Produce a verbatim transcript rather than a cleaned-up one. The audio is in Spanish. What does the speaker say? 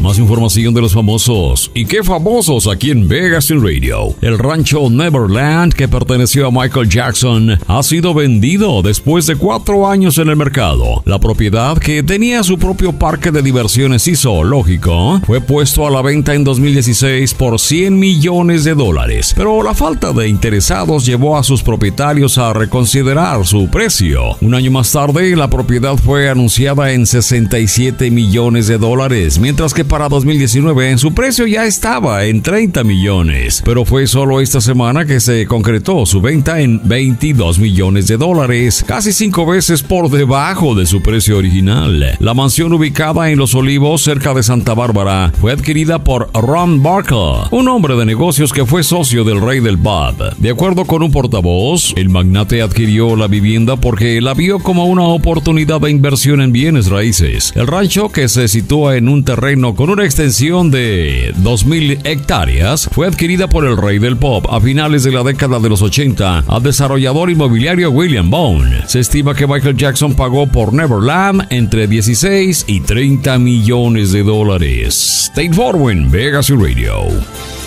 Más información de los famosos. ¿Y qué famosos aquí en Vegas en Radio? El rancho Neverland, que perteneció a Michael Jackson, ha sido vendido después de cuatro años en el mercado. La propiedad, que tenía su propio parque de diversiones y zoológico, fue puesto a la venta en dos mil dieciséis por cien millones de dólares. Pero la falta de interesados llevó a sus propietarios a reconsiderar su precio. Un año más tarde, la propiedad fue anunciada en sesenta y siete millones de dólares, mientras que para dos mil diecinueve su precio ya estaba en treinta millones. Pero fue solo esta semana que se concretó su venta en veintidós millones de dólares, casi cinco veces por debajo de su precio original. La mansión, ubicada en Los Olivos, cerca de Santa Bárbara, fue adquirida por Ron Barker, un hombre de negocios que fue socio del rey del pub. De acuerdo con un portavoz, el magnate adquirió la vivienda porque la vio como una oportunidad de inversión en bienes raíces. El rancho, que se sitúa en un terreno con una extensión de dos mil hectáreas, fue adquirida por el rey del pop a finales de la década de los ochenta al desarrollador inmobiliario William Bone. Se estima que Michael Jackson pagó por Neverland entre dieciséis y treinta millones de dólares. State Farm, Vegas Radio.